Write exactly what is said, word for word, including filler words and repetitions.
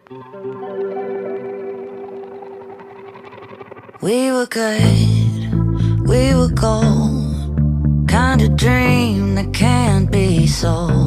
We were good, we were gold, kind of dream that can't be sold.